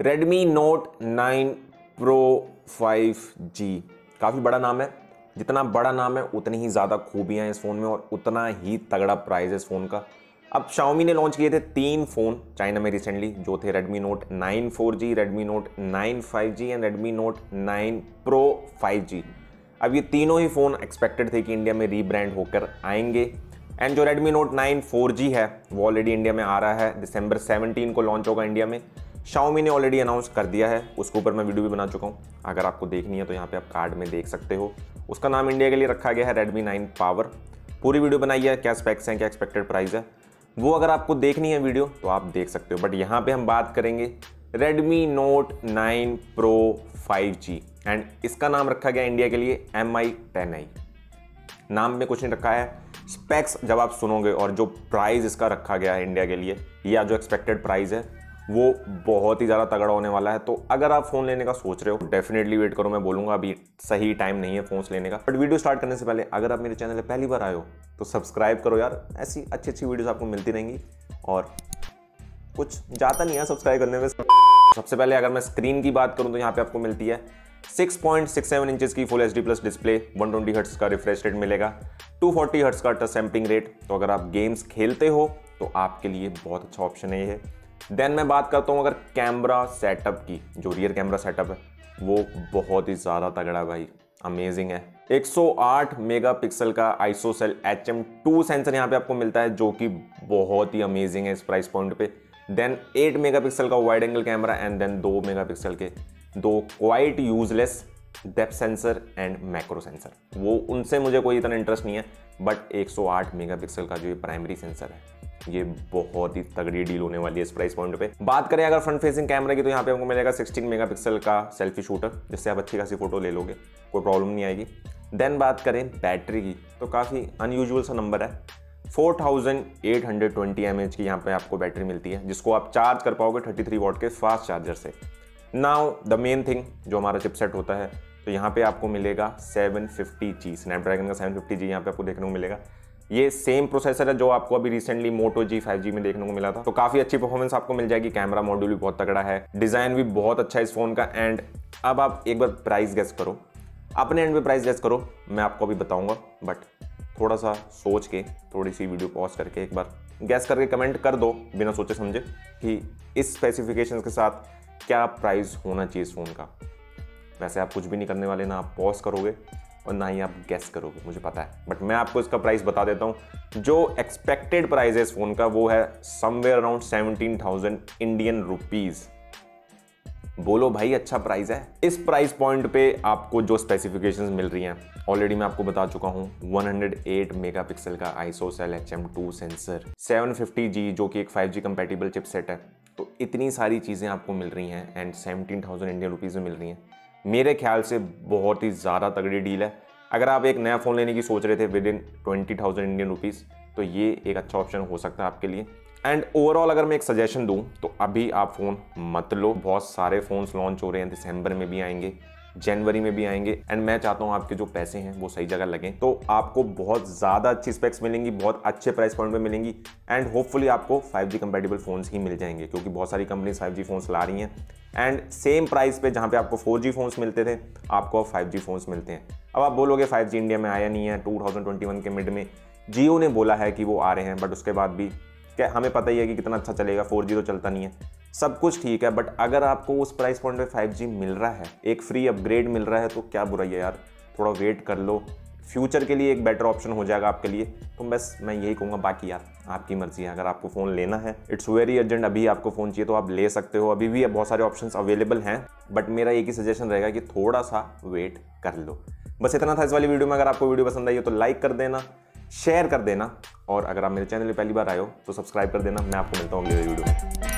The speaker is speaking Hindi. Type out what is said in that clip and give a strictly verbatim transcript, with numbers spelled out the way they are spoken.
Redmi Note nine Pro five G काफ़ी बड़ा नाम है। जितना बड़ा नाम है उतनी ही ज़्यादा खूबियाँ हैं इस फ़ोन में और उतना ही तगड़ा प्राइस है इस फ़ोन का। अब Xiaomi ने लॉन्च किए थे तीन फ़ोन चाइना में रिसेंटली, जो थे Redmi Note nine four G, Redmi Note nine five G and Redmi Note nine Pro five G. अब ये तीनों ही फ़ोन एक्सपेक्टेड थे कि इंडिया में रीब्रांड होकर आएंगे एंड जो Redmi Note nine four G है वो ऑलरेडी इंडिया में आ रहा है, दिसंबर सेवनटीन को लॉन्च होगा इंडिया में। Xiaomi ने ऑलरेडी अनाउंस कर दिया है, उसके ऊपर मैं वीडियो भी बना चुका हूँ। अगर आपको देखनी है तो यहाँ पे आप कार्ड में देख सकते हो। उसका नाम इंडिया के लिए रखा गया है Redmi नाइन Power। पूरी वीडियो बनाई है, क्या स्पेक्स हैं, क्या एक्सपेक्टेड प्राइस है, वो अगर आपको देखनी है वीडियो तो आप देख सकते हो। बट यहाँ पे हम बात करेंगे Redmi Note nine Pro five G and इसका नाम रखा गया इंडिया के लिए एम आई टेन आई। नाम में कुछ नहीं रखा है, स्पेक्स जब आप सुनोगे और जो प्राइस इसका रखा गया है इंडिया के लिए या जो एक्सपेक्टेड प्राइस है वो बहुत ही ज़्यादा तगड़ा होने वाला है। तो अगर आप फ़ोन लेने का सोच रहे हो डेफिनेटली वेट करो। मैं बोलूँगा अभी सही टाइम नहीं है फ़ोन्स लेने का। बट वीडियो स्टार्ट करने से पहले अगर आप मेरे चैनल पे पहली बार आए हो तो सब्सक्राइब करो यार, ऐसी अच्छी अच्छी वीडियोस आपको मिलती रहेंगी और कुछ जाता नहीं है सब्सक्राइब करने में। सबसे पहले अगर मैं स्क्रीन की बात करूँ तो यहाँ पर आपको मिलती है six point six seven inches की full H D plus display, one twenty hertz का रिफ्रेश रेट मिलेगा, टू फोर्टी हर्ट्ज का टच सैंपलिंग रेट। तो अगर आप गेम्स खेलते हो तो आपके लिए बहुत अच्छा ऑप्शन है ये। देन मैं बात करता हूँ अगर कैमरा सेटअप की, जो रियर कैमरा सेटअप है वो बहुत ही ज़्यादा तगड़ा भाई, अमेजिंग है। वन ओ एट मेगापिक्सल का ISOCELL H M two sensor यहाँ पे आपको मिलता है जो कि बहुत ही अमेजिंग है इस प्राइस पॉइंट पे। देन एट मेगापिक्सल का wide angle camera and then two megapixel के दो quite useless depth sensor and macro sensor. वो उनसे मुझे कोई इतना इंटरेस्ट नहीं है, but one O eight megapixel का जो ये प्राइमरी सेंसर है ये बहुत ही तगड़ी डील होने वाली है इस प्राइस पॉइंट पे। बात करें अगर फ्रंट फेसिंग कैमरा की तो यहाँ पे आपको मिलेगा सिक्सटीन मेगापिक्सल का सेल्फी शूटर, जिससे आप अच्छी खासी फोटो ले लोगे, कोई प्रॉब्लम नहीं आएगी। देन बात करें बैटरी की तो काफ़ी अनयूजुअल सा नंबर है, four thousand eight hundred twenty M H की यहाँ पे आपको बैटरी मिलती है, जिसको आप चार्ज कर पाओगे थर्टी थ्री वॉट के फास्ट चार्जर से। नाउ द मेन थिंग जो हमारा चिपसेट होता है, तो यहाँ पे आपको मिलेगा सेवन फिफ्टी जी, स्नैपड्रैगन का सेवन फिफ्टी जी यहाँ पे आपको देखने को मिलेगा। ये सेम प्रोसेसर है जो आपको अभी रिसेंटली मोटो जी फाइव जी में देखने को मिला था, तो काफ़ी अच्छी परफॉर्मेंस आपको मिल जाएगी। कैमरा मॉड्यूल भी बहुत तगड़ा है, डिज़ाइन भी बहुत अच्छा है इस फ़ोन का। एंड अब आप एक बार प्राइस गेस करो, अपने एंड पे प्राइस गेस करो, मैं आपको अभी बताऊंगा, बट थोड़ा सा सोच के थोड़ी सी वीडियो पॉज करके एक बार गेस करके कमेंट कर दो बिना सोचे समझे कि इस स्पेसिफिकेशन के साथ क्या प्राइस होना चाहिए इस फ़ोन का। वैसे आप कुछ भी नहीं करने वाले, ना आप पॉज करोगे और ना ही आप गेस करोगे, मुझे पता है, बट मैं आपको इसका प्राइस बता देता हूँ। जो एक्सपेक्टेड प्राइस है इस फोन का वो है somewhere around seventeen thousand Indian rupees. बोलो भाई अच्छा प्राइस है। इस प्राइस पॉइंट पे आपको जो स्पेसिफिकेशंस मिल रही हैं ऑलरेडी मैं आपको बता चुका हूँ, वन हंड्रेड एट मेगापिक्सल का ISOCELL H M two sensor, seven fifty G जो कि एक फाइव जी कंपैटिबल चिपसेट है, तो इतनी सारी चीज़ें आपको मिल रही हैं and seventeen thousand Indian rupees में मिल रही हैं। मेरे ख्याल से बहुत ही ज़्यादा तगड़ी डील है। अगर आप एक नया फ़ोन लेने की सोच रहे थे within twenty thousand Indian rupees, तो ये एक अच्छा ऑप्शन हो सकता है आपके लिए। एंड ओवरऑल अगर मैं एक सजेशन दूं तो अभी आप फ़ोन मत लो। बहुत सारे फ़ोन्स लॉन्च हो रहे हैं, दिसंबर में भी आएंगे, जनवरी में भी आएंगे, एंड मैं चाहता हूँ आपके जो पैसे हैं वो सही जगह लगें, तो आपको बहुत ज़्यादा अच्छी स्पेक्स मिलेंगी, बहुत अच्छे प्राइस पॉइंट पे मिलेंगी एंड होपफुली आपको फाइव जी कंपैटिबल फ़ोन्स ही मिल जाएंगे, क्योंकि बहुत सारी कंपनीज फाइव जी फ़ोन्स ला रही हैं एंड सेम प्राइस पे जहाँ पे आपको फोर जी फ़ोन्स मिलते थे आपको फाइव जी फ़ोन्स मिलते हैं। अब आप बोलोगे फाइव जी इंडिया में आया नहीं है, टू थाउजेंड ट्वेंटी वन के मिड में जियो ने बोला है कि वो आ रहे हैं, बट उसके बाद भी क्या हमें पता ही है कि कितना अच्छा चलेगा, फोर जी तो चलता नहीं है, सब कुछ ठीक है, बट अगर आपको उस प्राइस पॉइंट पे फाइव जी मिल रहा है, एक फ्री अपग्रेड मिल रहा है, तो क्या बुराई है यार, थोड़ा वेट कर लो, फ्यूचर के लिए एक बेटर ऑप्शन हो जाएगा आपके लिए। तो बस मैं यही कहूँगा, बाकी यार आपकी मर्जी है। अगर आपको फ़ोन लेना है, इट्स वेरी अर्जेंट, अभी आपको फ़ोन चाहिए तो आप ले सकते हो, अभी भी बहुत सारे ऑप्शंस अवेलेबल हैं, बट मेरा एक ही सजेशन रहेगा कि थोड़ा सा वेट कर लो। बस इतना था इस वाली वीडियो में। अगर आपको वीडियो पसंद आई हो तो लाइक कर देना, शेयर कर देना, और अगर आप मेरे चैनल पर पहली बार आए हो तो सब्सक्राइब कर देना। मैं आपको मिलता हूँ अगली वीडियो में।